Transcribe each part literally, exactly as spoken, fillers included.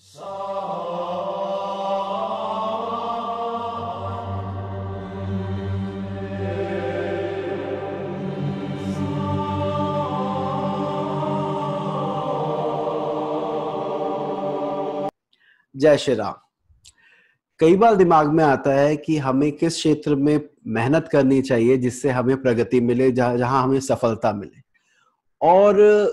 जय श्री राम। कई बार दिमाग में आता है कि हमें किस क्षेत्र में मेहनत करनी चाहिए जिससे हमें प्रगति मिले, जहां हमें सफलता मिले। और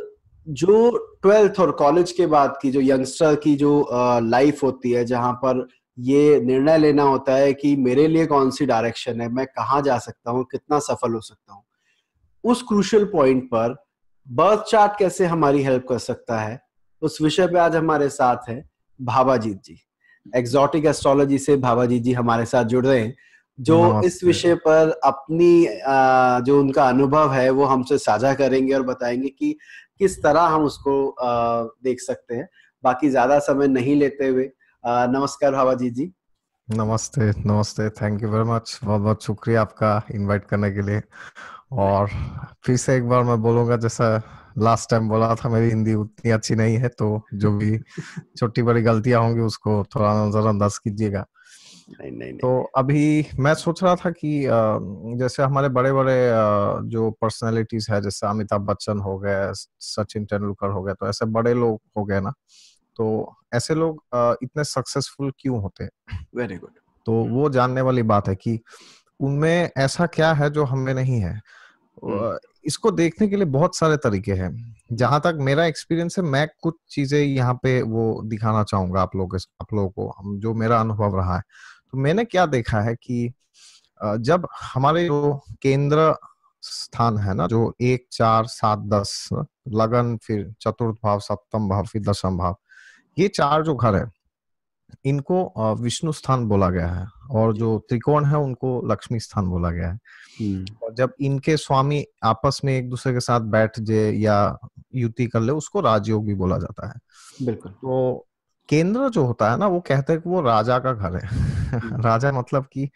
जो ट्वेल्थ और कॉलेज के बाद की जो यंगस्टर की जो लाइफ होती है, जहां पर ये निर्णय लेना होता है कि मेरे लिए कौन सी डायरेक्शन है, मैं कहाँ जा सकता हूँ, कितना सफल हो सकता हूँ, उस क्रूशियल पॉइंट पर बर्थ चार्ट कैसे हमारी हेल्प कर सकता है, उस विषय पे आज हमारे साथ है भाबाजीत जी। एग्जॉटिक एस्ट्रोलॉजी से भाबाजीत जी हमारे साथ जुड़ रहे हैं, जो इस विषय पर अपनी जो उनका अनुभव है वो हमसे साझा करेंगे और बताएंगे कि किस तरह हम उसको देख सकते हैं। बाकी ज्यादा समय नहीं लेते हुए, नमस्कार भाबाजीत जी। नमस्ते नमस्ते, थैंक यू वेरी मच। बहुत बहुत शुक्रिया आपका इनवाइट करने के लिए। और फिर से एक बार मैं बोलूंगा, जैसा लास्ट टाइम बोला था, मेरी हिंदी उतनी अच्छी नहीं है, तो जो भी छोटी बड़ी गलतियां होंगी उसको थोड़ा नजरअंदाज कीजिएगा। नहीं, नहीं, नहीं। तो अभी मैं सोच रहा था कि जैसे हमारे बड़े बड़े जो पर्सनालिटीज है, जैसे अमिताभ बच्चन हो गए, सचिन तेंदुलकर हो गए, तो ऐसे बड़े लोग हो गए ना, तो ऐसे लोग इतने सक्सेसफुल क्यों होते हैं? Very good. तो वो जानने वाली बात है कि उनमें ऐसा क्या है जो हमें नहीं है। इसको देखने के लिए बहुत सारे तरीके हैं। जहां तक मेरा एक्सपीरियंस है, मैं कुछ चीजें यहाँ पे वो दिखाना चाहूंगा आप लोगों के आप लोगों को, हम जो मेरा अनुभव रहा है। तो मैंने क्या देखा है कि जब हमारे जो केंद्र स्थान है ना, जो एक चार सात दस लगन, फिर चतुर्थ भाव, सप्तम भाव, फिर दशम भाव, ये चार जो घर है इनको विष्णु स्थान बोला गया है, और जो त्रिकोण है उनको लक्ष्मी स्थान बोला गया है। और जब इनके स्वामी आपस में एक दूसरे के साथ बैठ जाए या युति कर ले, उसको राजयोग भी बोला जाता है। बिल्कुल। तो केंद्र जो होता है ना, वो कहते हैं कि वो राजा का घर है। राजा मतलब कि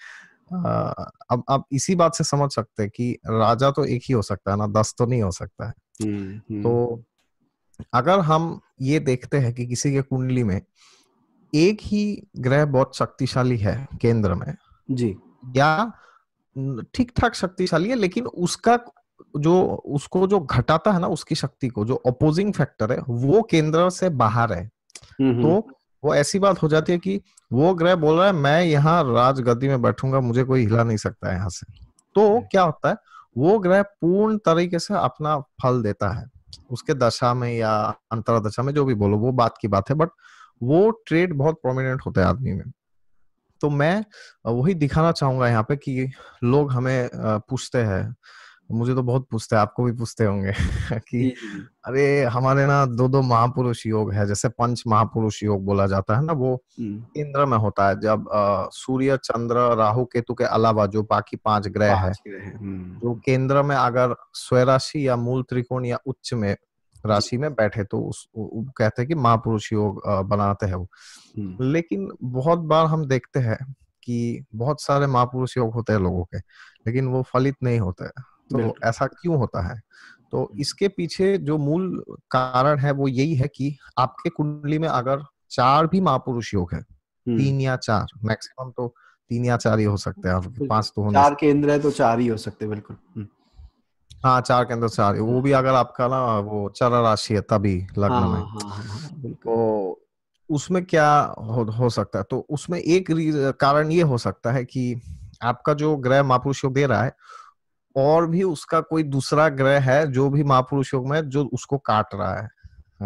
अब अब इसी बात से समझ सकते हैं कि राजा तो एक ही हो सकता है ना, दस तो नहीं हो सकता है। तो अगर हम ये देखते हैं कि किसी के कुंडली में एक ही ग्रह बहुत शक्तिशाली है केंद्र में जी, या ठीक ठाक शक्तिशाली है, लेकिन उसका जो उसको जो घटाता है ना, उसकी शक्ति को, जो अपोजिंग फैक्टर है, वो केंद्र से बाहर है, तो वो ऐसी बात हो जाती है कि वो ग्रह बोल रहा है मैं यहाँ राजगद्दी में बैठूंगा, मुझे कोई हिला नहीं सकता है यहाँ से। तो क्या होता है, वो ग्रह पूर्ण तरीके से अपना फल देता है उसके दशा में या अंतरदशा में, जो भी बोलो, वो बात की बात है, बट वो ट्रेड बहुत प्रोमिनेंट होता है आदमी में। तो मैं वही दिखाना चाहूंगा यहाँ पे कि लोग हमें पूछते हैं, मुझे तो बहुत पूछते हैं, आपको भी पूछते होंगे कि अरे हमारे ना दो दो महापुरुष योग है, जैसे पंच महापुरुष योग बोला जाता है ना, वो केंद्र में होता है। जब सूर्य, चंद्र, राहु, केतु के अलावा जो बाकी पांच ग्रह है, जो केंद्र में अगर स्वराशि या मूल त्रिकोण या उच्च में राशि में बैठे, तो उस कहते हैं कि महापुरुष योग बनाते हैं वो। लेकिन बहुत बार हम देखते हैं कि बहुत सारे महापुरुष योग होते हैं लोगों के, लेकिन वो फलित नहीं होते हैं। तो ऐसा क्यों होता है? तो इसके पीछे जो मूल कारण है वो यही है कि आपके कुंडली में अगर चार भी महापुरुष योग है, तीन या चार, मैक्सिमम तो तीन या चार ही हो सकते हैं, आपके पांच तो होने, चार केंद्र है तो चार ही हो सकते हैं। बिल्कुल, हाँ, चार के अंदर चार, वो भी अगर आपका ना वो चर राशि है तभी लग्न में। हाँ, हाँ, हाँ, तो उसमें क्या हो, हो सकता है, तो उसमें एक कारण ये हो सकता है कि आपका जो ग्रह महापुरुष योग दे रहा है, और भी उसका कोई दूसरा ग्रह है जो भी महापुरुष योग में, जो उसको काट रहा है।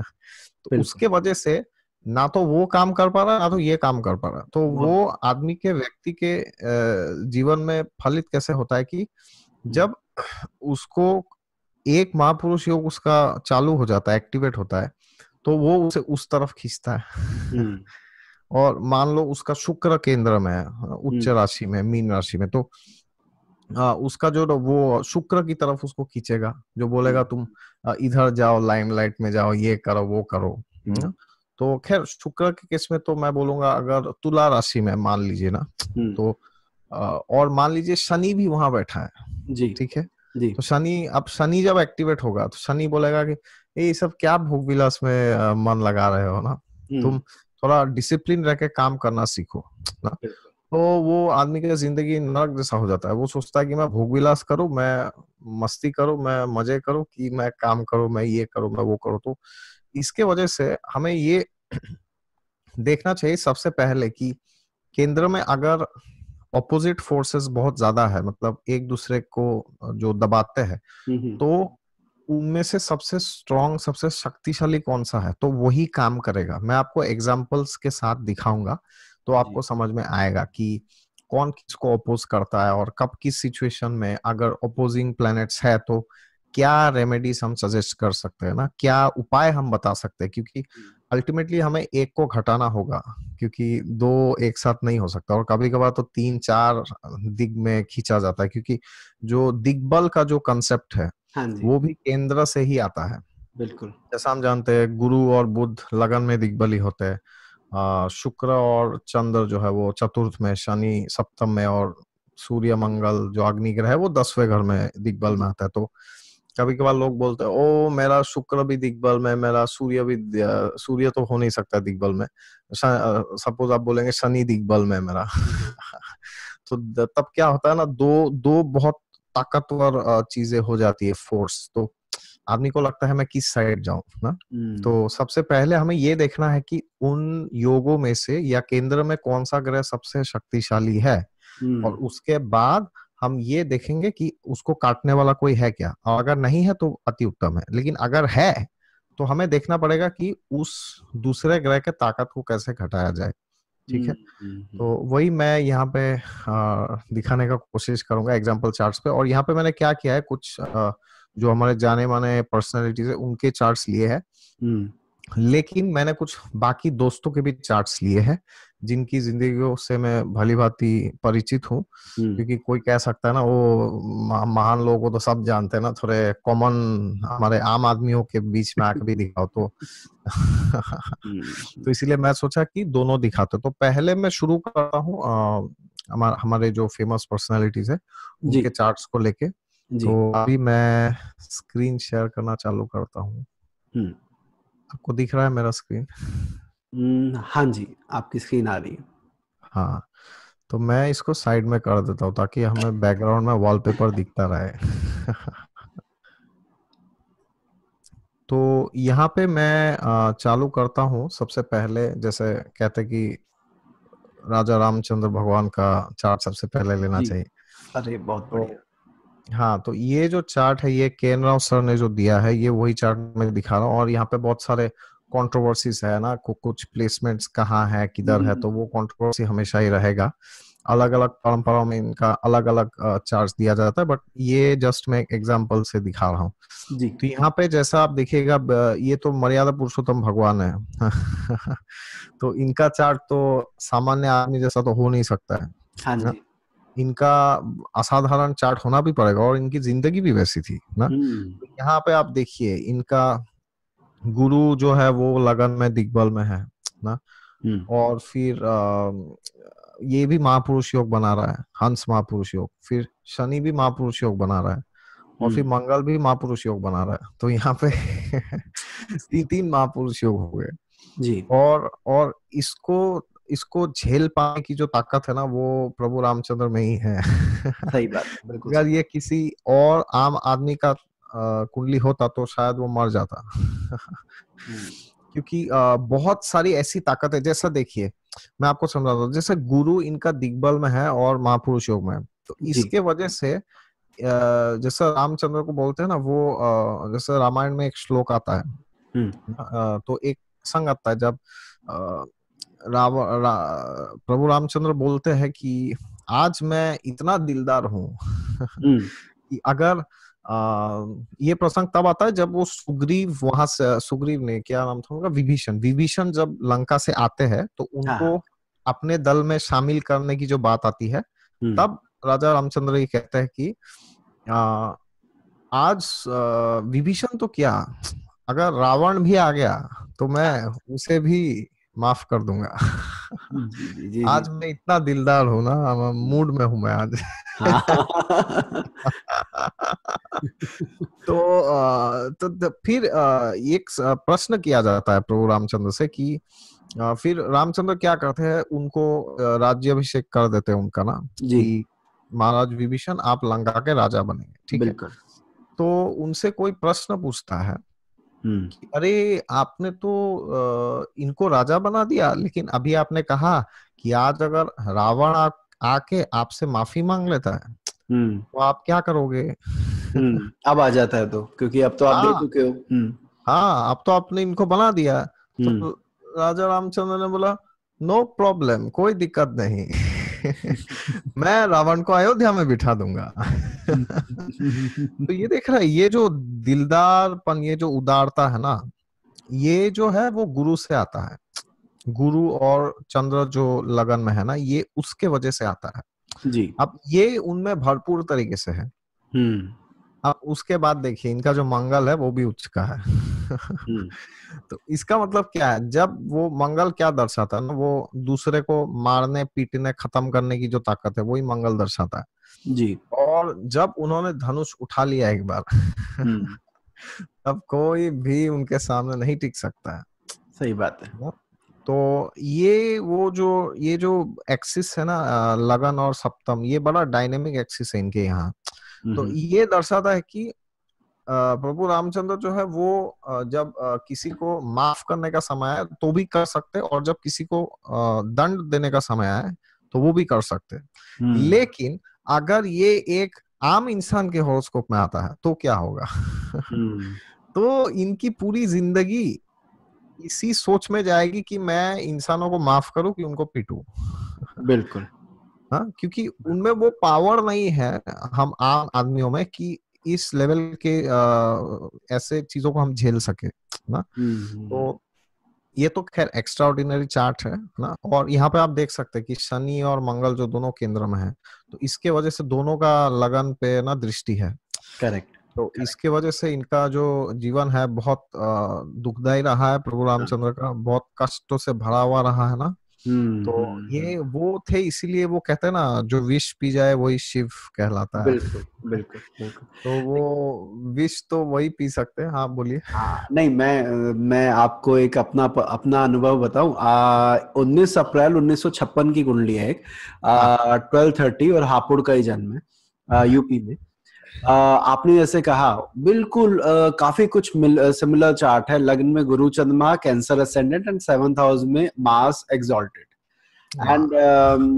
तो उसके वजह से ना तो वो काम कर पा रहा, ना तो ये काम कर पा रहा। तो वो आदमी के, व्यक्ति के जीवन में फलित कैसे होता है कि जब उसको एक महापुरुष योग उसका चालू हो जाता है, एक्टिवेट होता है, तो वो उसे उस तरफ खींचता है। और मान लो उसका शुक्र केंद्र में है, उच्च राशि में, मीन राशि में, तो आ, उसका जो वो शुक्र की तरफ उसको खींचेगा, जो बोलेगा तुम इधर जाओ, लाइमलाइट में जाओ, ये करो वो करो। तो खैर शुक्र के केस में तो मैं बोलूंगा, अगर तुला राशि में मान लीजिए ना, तो आ, और मान लीजिए शनि भी वहां बैठा है, ठीक है, तो शनि, अब शनि जब एक्टिवेट होगा तो शनि बोलेगा कि ये सब क्या भोग विलास में मन लगा रहे हो ना, तुम थोड़ा डिसिप्लिन रह के काम करना सीखो ना, तो वो आदमी की जिंदगी नरक जैसा हो जाता है। वो सोचता है कि मैं भोग विलास करूं, मैं मस्ती करूं, मैं मजे करूं, कि मैं काम करूं, मैं ये करूं, मैं वो करूं। तो इसके वजह से हमें ये देखना चाहिए सबसे पहले कि केंद्र में अगर ऑपोजिट फोर्सेस बहुत ज्यादा है, मतलब एक दूसरे को जो दबाते हैं, तो उनमें से सबसे स्ट्रांग, सबसे शक्तिशाली कौन सा है, तो वही काम करेगा। मैं आपको एग्जांपल्स के साथ दिखाऊंगा तो आपको समझ में आएगा कि कौन किसको अपोज करता है और कब किस सिचुएशन में अगर अपोजिंग प्लैनेट्स है तो क्या रेमेडीज हम सजेस्ट कर सकते हैं ना, क्या उपाय हम बता सकते हैं। क्योंकि अल्टीमेटली हमें एक को घटाना होगा, क्योंकि दो एक साथ नहीं हो सकता। और कभी कभार तो तीन चार दिग में खींचा जाता है, क्योंकि जो दिग्बल का जो कंसेप्ट है वो भी केंद्र से ही आता है। बिल्कुल, जैसा हम जानते हैं गुरु और बुध लगन में दिग्बली होते हैं, शुक्र और चंद्र जो है वो चतुर्थ में, शनि सप्तम में, और सूर्य मंगल जो अग्नि ग्रह है वो दसवें घर में दिग्बल में आता है। तो कभी कभार लोग बोलते हैं ओ मेरा शुक्र भी दिग्बल में, मेरा सूर्य भी, सूर्य तो हो नहीं सकता दिग्बल में, सपोज आप बोलेंगे शनि दिग्बल में मेरा तो तब क्या होता है ना, दो दो बहुत ताकतवर चीजें हो जाती है, फोर्स। तो आदमी को लगता है मैं किस साइड जाऊं ना। तो सबसे पहले हमें ये देखना है कि उन योगों में से या केंद्र में कौन सा ग्रह सबसे शक्तिशाली है, और उसके बाद हम ये देखेंगे कि उसको काटने वाला कोई है क्या, और अगर नहीं है तो अति उत्तम है, लेकिन अगर है तो हमें देखना पड़ेगा कि उस दूसरे ग्रह के ताकत को कैसे घटाया जाए। ठीक है, तो वही मैं यहाँ पे आ, दिखाने का कोशिश करूंगा एग्जाम्पल चार्ट्स पे। और यहाँ पे मैंने क्या किया है, कुछ आ, जो हमारे जाने माने पर्सनैलिटीज है उनके चार्ट्स लिए हैं, लेकिन मैंने कुछ बाकी दोस्तों के भी चार्ट्स लिए हैं जिनकी जिंदगियों से मैं भली भांति परिचित हूँ। क्योंकि कोई कह सकता है ना वो महान लोगों को तो सब जानते हैं ना, थोड़े कॉमन हमारे आम आदमियों के बीच में आके भी दिखाओ तो तो इसीलिए मैं सोचा कि दोनों दिखाते। तो पहले मैं शुरू करता हूँ हमारे हमारे जो फेमस पर्सनालिटीज है उनके चार्ट्स को लेके। तो अभी मैं स्क्रीन शेयर करना चालू करता हूँ। आपको दिख रहा है मेरा स्क्रीन? हाँ जी, आपकी स्क्रीन आ रही है। हाँ, तो मैं इसको साइड में कर देता हूँ ताकि हमें बैकग्राउंड में वॉलपेपर दिखता रहे तो यहाँ पे मैं चालू करता हूँ। सबसे पहले जैसे कहते कि राजा रामचंद्र भगवान का चार्ट सबसे पहले लेना चाहिए। अरे बहुत बढ़िया। तो हाँ, तो ये जो चार्ट है ये केनराव सर ने जो दिया है, ये वही चार्ट मैं दिखा रहा हूँ। और यहाँ पे बहुत सारे कंट्रोवर्सीज है ना, कुछ प्लेसमेंट्स कहाँ है, किधर है, तो वो कंट्रोवर्सी हमेशा ही रहेगा। अलग अलग परंपराओं में इनका अलग अलग चार्ट दिया जाता है, बट ये जस्ट मैं एक एग्जांपल से दिखा रहा हूँ। तो यहाँ पे जैसा आप देखिएगा, ये तो मर्यादा पुरुषोत्तम भगवान है तो इनका चार्ट तो सामान्य आदमी जैसा तो हो नहीं सकता है। हाँ जी। इनका असाधारण चार्ट होना भी पड़ेगा, और इनकी जिंदगी भी वैसी थी ना। तो यहाँ पे आप देखिए इनका गुरु जो है वो लगन में दिग्बल में है ना, और फिर आ, ये भी महापुरुष योग बना रहा है, हंस महापुरुष योग। फिर शनि भी महापुरुष योग बना रहा है, और फिर मंगल भी महापुरुष योग बना रहा है। तो यहाँ पे तीन तीन महापुरुष योग हो गए जी। और और इसको इसको झेल पाने की जो ताकत है ना वो प्रभु रामचंद्र में ही है सही बात, बिल्कुल। अगर ये किसी और आम आदमी का कुंडली होता तो शायद वो मर जाता क्योंकि आ, बहुत सारी ऐसी ताकत है। जैसा देखिए मैं आपको समझाता हूँ, जैसे गुरु इनका दिग्बल में है और महापुरुष योग में है, तो इसके वजह से जैसा रामचंद्र को बोलते हैं ना, वो जैसे रामायण में एक श्लोक आता है, तो एक संग आता है जब राव रा, प्रभु रामचंद्र बोलते हैं कि आज मैं इतना दिलदार हूँ कि अगर आ, ये प्रसंग तब आता है जब वो सुग्रीव वहां से, सुग्रीव ने क्या नाम था उनका, विभीषण विभीषण जब लंका से आते हैं तो उनको अपने दल में शामिल करने की जो बात आती है, तब राजा रामचंद्र ये कहते हैं कि आ, आज विभीषण तो क्या, अगर रावण भी आ गया तो मैं उसे भी माफ कर दूंगा जी, जी, जी, आज मैं इतना दिलदार हूं ना, मूड में हूं मैं आज तो, तो फिर एक प्रश्न किया जाता है प्रभु रामचंद्र से कि आ, फिर रामचंद्र क्या करते हैं, उनको आ, राज्याभिषेक कर देते हैं उनका ना, जी। कि महाराज विभीषण आप लंका के राजा बनेंगे, ठीक है। बिल्कुल। तो उनसे कोई प्रश्न पूछता है हम्म। कि अरे आपने तो आ, इनको राजा बना दिया, लेकिन अभी आपने कहा कि आज अगर रावण आ, आके आपसे माफी मांग लेता है हम्म। तो आप क्या करोगे? हम्म। अब आ जाता है तो, क्योंकि अब तो आप दे हाँ, चुके हो। हम्म। हाँ, अब तो आपने इनको बना दिया। हम्म। तो राजा रामचंद्र ने बोला नो प्रॉब्लम, कोई दिक्कत नहीं। मैं रावण को अयोध्या में बिठा दूंगा। तो ये देख रहा है, ये जो दिलदारपन, ये जो उदारता है ना, ये जो है वो गुरु से आता है। गुरु और चंद्र जो लगन में है ना, ये उसके वजह से आता है। जी। अब ये उनमें भरपूर तरीके से है। हम्म। अब उसके बाद देखिए इनका जो मंगल है वो भी उच्च का है। हम्म। तो इसका मतलब क्या है, जब वो मंगल क्या दर्शाता है ना, वो दूसरे को मारने पीटने खत्म करने की जो ताकत है, वही मंगल दर्शाता है। जी। और जब उन्होंने धनुष उठा लिया एक बार, हम्म। तब कोई भी उनके सामने नहीं टिक सकता है सही बात है। ना? तो ये वो जो ये जो एक्सिस है ना, अ, लगन और सप्तम, ये बड़ा डायनेमिक एक्सिस है इनके यहाँ। तो हम्म। ये दर्शाता है कि अ, प्रभु रामचंद्र जो है वो अ, जब अ, किसी को माफ करने का समय आए तो भी कर सकते, और जब किसी को अ, दंड देने का समय आए तो वो भी कर सकते। हम्म। लेकिन अगर ये एक आम इंसान के हॉरोस्कोप में आता है तो क्या होगा? हम्म। तो इनकी पूरी जिंदगी इसी सोच में जाएगी कि मैं इंसानों को माफ करूं कि उनको पीटूं। बिल्कुल। हाँ, क्योंकि उनमें वो पावर नहीं है हम आम आदमियों में कि इस लेवल के आ, ऐसे चीजों को हम झेल सके ना। हम्म। तो ये तो खैर एक्स्ट्रा ऑर्डिनरी चार्ट है ना। और यहाँ पे आप देख सकते हैं कि शनि और मंगल जो दोनों केंद्र में है, तो इसके वजह से दोनों का लगन पे ना दृष्टि है। करेक्ट। तो करेक्ट। इसके वजह से इनका जो जीवन है बहुत अ, दुखदायी रहा है, प्रभु हाँ। रामचंद्र का बहुत कष्टों से भरा हुआ रहा है ना। हम्म। तो हम्म। ये वो थे, इसीलिए वो कहते हैं ना, जो विष पी जाए वही शिव कहलाता बिल्कुल। है। बिल्कुल। बिल्कुल। तो वो विष तो वही पी सकते हैं। हाँ, बोलिए। हाँ, नहीं, मैं मैं आपको एक अपना अपना अनुभव बताऊं। आ उन्नीस अप्रैल उन्नीस सौ छप्पन की कुंडली है एक, हाँ, ट्वेल्व थर्टी, और हापुड़ का ही जन्म है, आ, यूपी में। आ, आपने जैसे कहा, बिल्कुल आ, काफी कुछ सिमिलर चार्ट है। लग्न में गुरु चंद्रमा, cancer ascendant, and seventh house में मार्स एक्सॉल्टेड। एंड हाँ,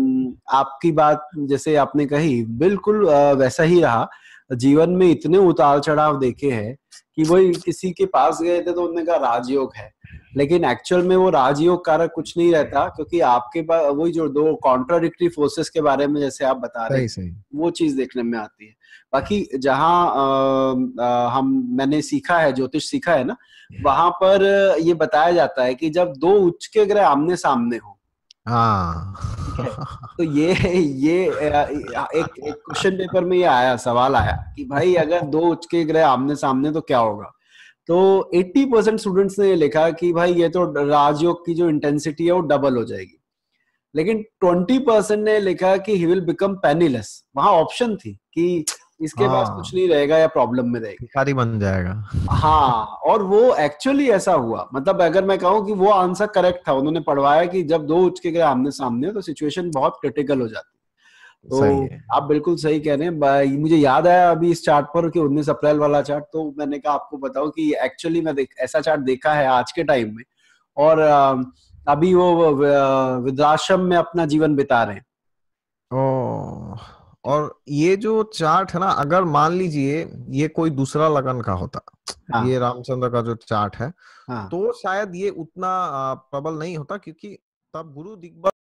आपकी बात जैसे आपने कही, बिल्कुल आ, वैसा ही रहा। जीवन में इतने उतार चढ़ाव देखे हैं कि वही किसी के पास गए थे तो उन्होंने कहा राजयोग है, लेकिन एक्चुअल में वो राजयोग कारक कुछ नहीं रहता, क्योंकि आपके पास वही जो दो कॉन्ट्राडिक्टरी फोर्सेस के बारे में जैसे आप बता रहे सही थे, सही। वो चीज देखने में आती है। बाकी जहाँ अ, अ, हम मैंने सीखा है, ज्योतिष सीखा है ना, वहां पर ये बताया जाता है कि जब दो उच्च के ग्रह आमने सामने हो, हाँ। ठीक है, तो ये ये अ, एक एक क्वेश्चन पेपर में ये आया, सवाल आया कि भाई अगर दो उच्च के ग्रह आमने सामने तो क्या होगा। तो अस्सी परसेंट स्टूडेंट्स ने ये लिखा कि भाई ये तो राजयोग की जो इंटेंसिटी है वो डबल हो जाएगी, लेकिन ट्वेंटी परसेंट ने लिखा कि ही विल बिकम पेनीलेस। वहां ऑप्शन थी कि इसके पास कुछ हाँ, नहीं रहेगा या प्रॉब्लम में रहेगी। भिखारी बन जाएगा। हाँ, और वो एक्चुअली ऐसा हुआ। मतलब अगर मैं कहूँ कि वो आंसर करेक्ट था, उन्होंने पढ़वाया कि जब दो उच्च के ग्रह आमने सामने हो तो सिचुएशन बहुत क्रिटिकल हो जाती है। सही तो है। आप बिल्कुल सही कह रहे हैं। ब- मुझे याद आया अभी इस चार्ट पर कि उन्नीस अप्रैल वाला चार्ट, तो मैंने कहा आपको बताऊं कि एक्चुअली मैं देख ऐसा चार्ट देखा है आज के टाइम में। और अ, अभी वो अ, वृद्धाश्रम में अपना जीवन बिता रहे हैं। ओ, और ये जो चार्ट है ना, अगर मान लीजिए ये कोई दूसरा लगन का होता, हाँ। ये रामचंद्र का जो चार्ट है, हाँ। तो शायद ये उतना आ, प्रबल नहीं होता, क्योंकि तब गुरु दिग्बल